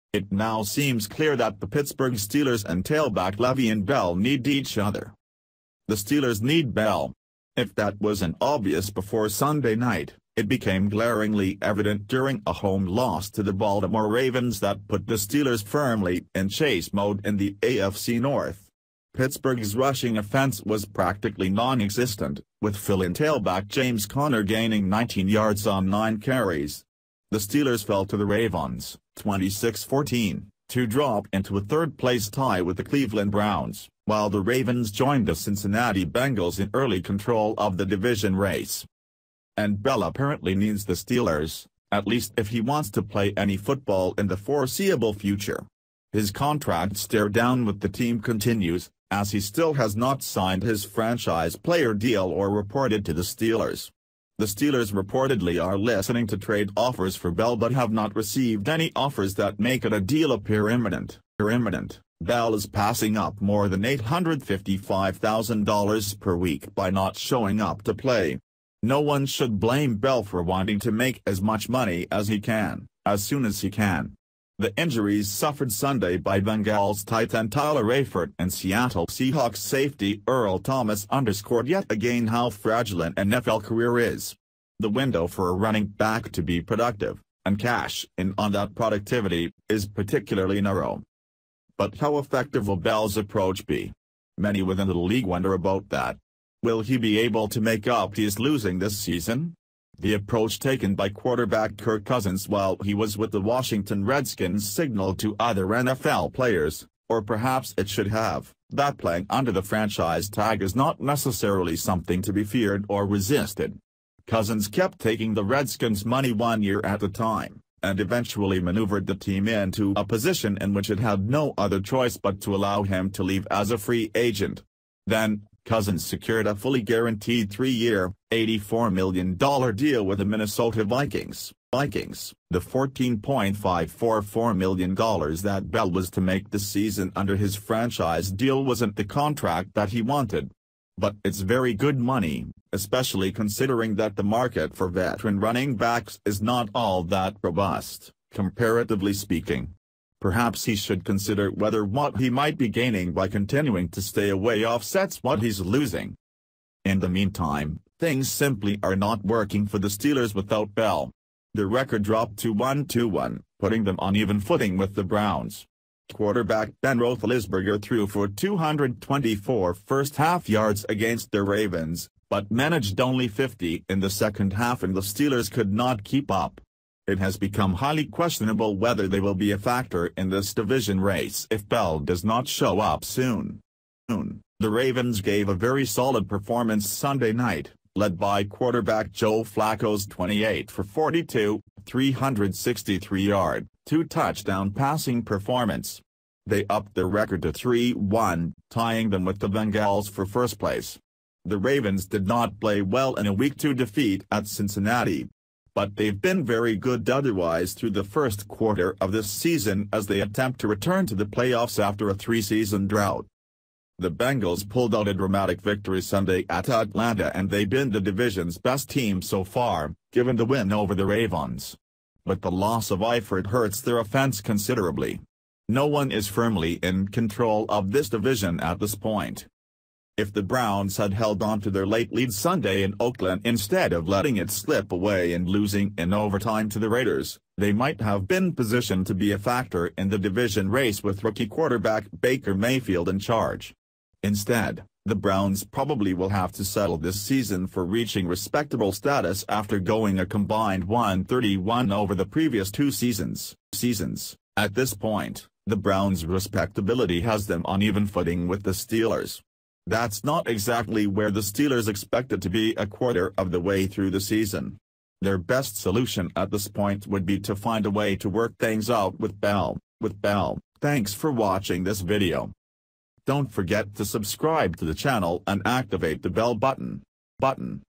It now seems clear that the Pittsburgh Steelers and tailback Le'Veon Bell need each other. The Steelers need Bell. If that wasn't obvious before Sunday night, it became glaringly evident during a home loss to the Baltimore Ravens that put the Steelers firmly in chase mode in the AFC North. Pittsburgh's rushing offense was practically non-existent, with fill-in tailback James Conner gaining 19 yards on 9 carries. The Steelers fell to the Ravens, 26-14, to drop into a third-place tie with the Cleveland Browns, while the Ravens joined the Cincinnati Bengals in early control of the division race. And Bell apparently needs the Steelers, at least if he wants to play any football in the foreseeable future. His contract stare-down with the team continues, as he still has not signed his franchise player deal or reported to the Steelers. The Steelers reportedly are listening to trade offers for Bell but have not received any offers that make it a deal appear imminent. Bell is passing up more than $855,000 per week by not showing up to play. No one should blame Bell for wanting to make as much money as he can, as soon as he can. The injuries suffered Sunday by Bengals tight end Tyler Eifert and Seattle Seahawks safety Earl Thomas underscored yet again how fragile an NFL career is. The window for a running back to be productive, and cash in on that productivity, is particularly narrow. But how effective will Bell's approach be? Many within the league wonder about that. Will he be able to make up his losing this season? The approach taken by quarterback Kirk Cousins while he was with the Washington Redskins signaled to other NFL players, or perhaps it should have, that playing under the franchise tag is not necessarily something to be feared or resisted. Cousins kept taking the Redskins' money 1 year at a time, and eventually maneuvered the team into a position in which it had no other choice but to allow him to leave as a free agent. Then, Cousins secured a fully guaranteed 3-year, $84 million deal with the Minnesota Vikings. The $14.544 million that Bell was to make this season under his franchise deal wasn't the contract that he wanted. But it's very good money, especially considering that the market for veteran running backs is not all that robust, comparatively speaking. Perhaps he should consider whether what he might be gaining by continuing to stay away offsets what he's losing. In the meantime, things simply are not working for the Steelers without Bell. The record dropped to 1-1, putting them on even footing with the Browns. Quarterback Ben Roethlisberger threw for 224 first-half yards against the Ravens, but managed only 50 in the second half and the Steelers could not keep up. It has become highly questionable whether they will be a factor in this division race if Bell does not show up soon. The Ravens gave a very solid performance Sunday night, led by quarterback Joe Flacco's 28-for-42, 363-yard, 2-touchdown passing performance. They upped their record to 3-1, tying them with the Bengals for first place. The Ravens did not play well in a Week 2 defeat at Cincinnati, but they've been very good otherwise through the first quarter of this season as they attempt to return to the playoffs after a 3-season drought. The Bengals pulled out a dramatic victory Sunday at Atlanta and they've been the division's best team so far, given the win over the Ravens. But the loss of Eifert hurts their offense considerably. No one is firmly in control of this division at this point. If the Browns had held on to their late lead Sunday in Oakland instead of letting it slip away and losing in overtime to the Raiders, they might have been positioned to be a factor in the division race with rookie quarterback Baker Mayfield in charge. Instead, the Browns probably will have to settle this season for reaching respectable status after going a combined 131 over the previous 2 seasons. At this point, the Browns' respectability has them on even footing with the Steelers. That's not exactly where the Steelers expected to be a quarter of the way through the season. Their best solution at this point would be to find a way to work things out with Bell. Thanks for watching this video. Don't forget to subscribe to the channel and activate the bell button.